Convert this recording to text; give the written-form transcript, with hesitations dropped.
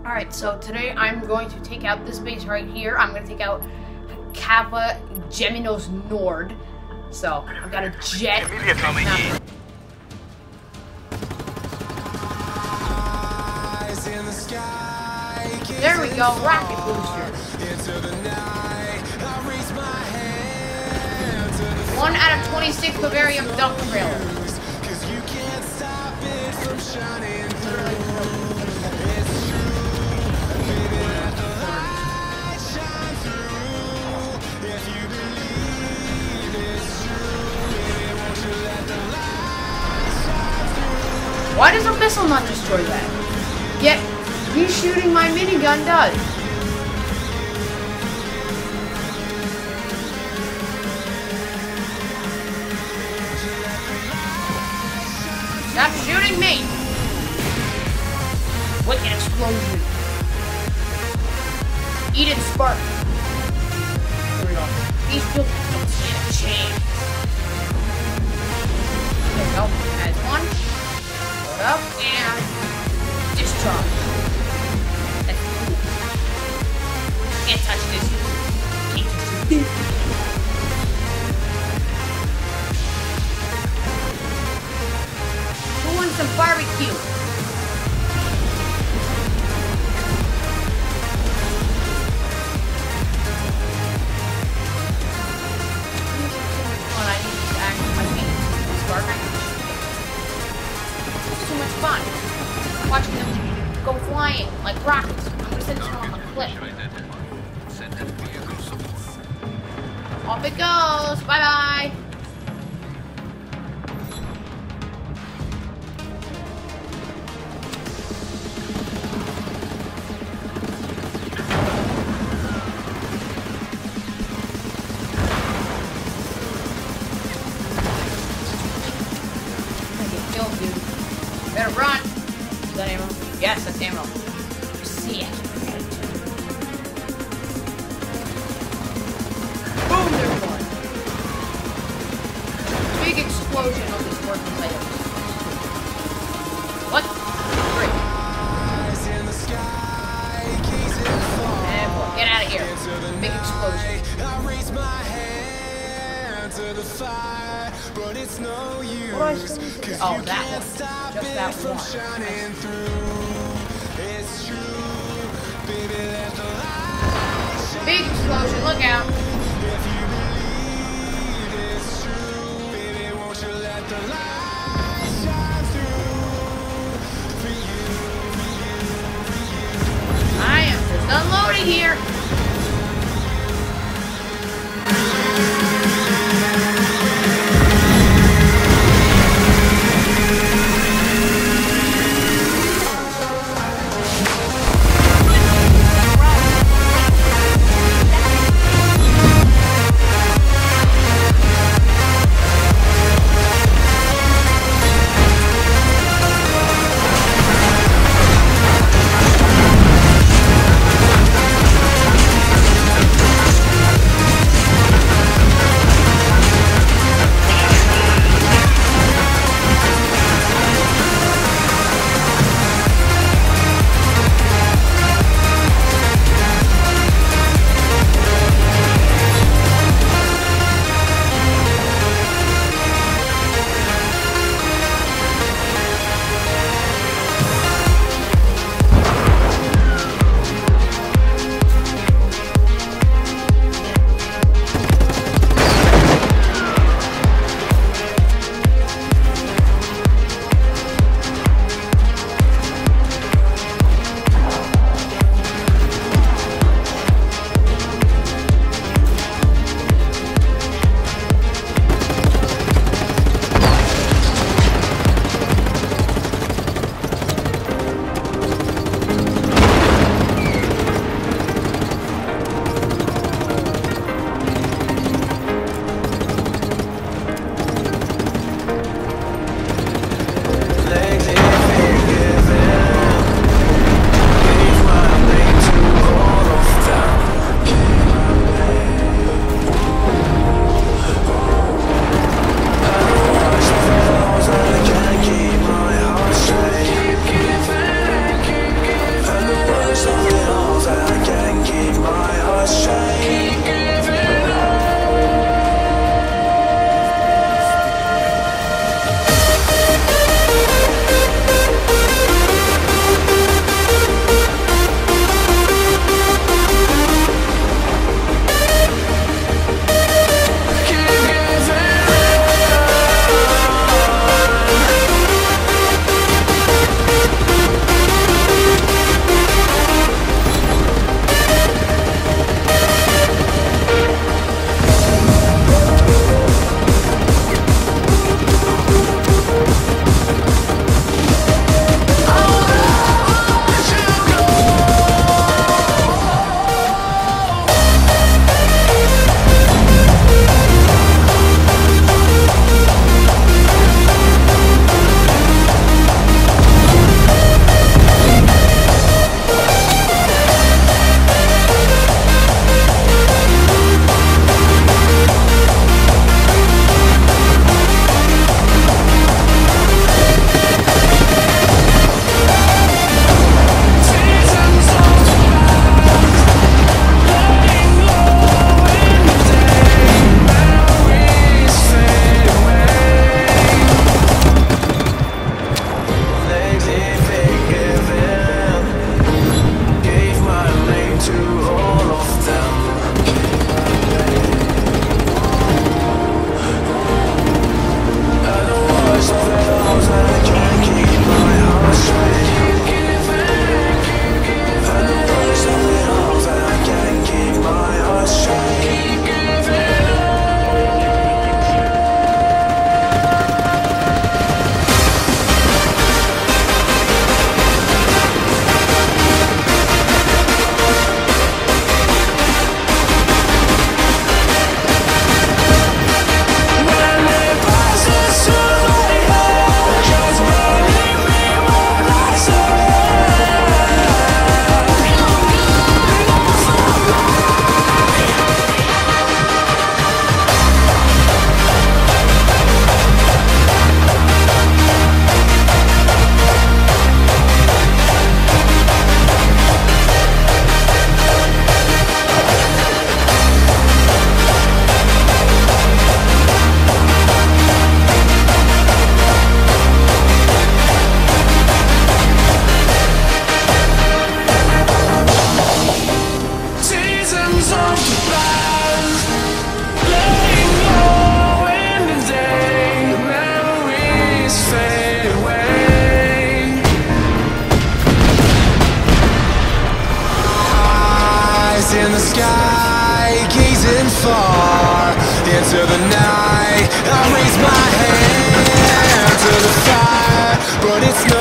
Alright, so today I'm going to take out this base right here. I'm going to take out Cava Geminos Nord. So, I've got a jet. There we go, rocket booster. 1 out of 26 Bavarium dump trailer. Why does a missile not destroy that? Yet, me shooting my minigun does. Stop shooting me! Wicked explosion. Eat it, spark. Here we go. These people don't stand a chance. There we go. That's one. Load up and discharge. That's cool. Can't touch this. Can't touch this. Who wants some barbecue? Too much fun. Watching them go flying like rockets. I'm gonna send this one on a cliff. Off it goes. Bye bye. Dude. Better run. Is that ammo? Yes, that's ammo. See it. Boom, there's one. Big explosion of this working item. What? Great. And we'll get out of here. Big explosion. But it's no use. Oh, that one. Just that one. Big explosion, look out. I am just unloading here. sky, gazing far into the night. I raise my hand to the fire, but it's not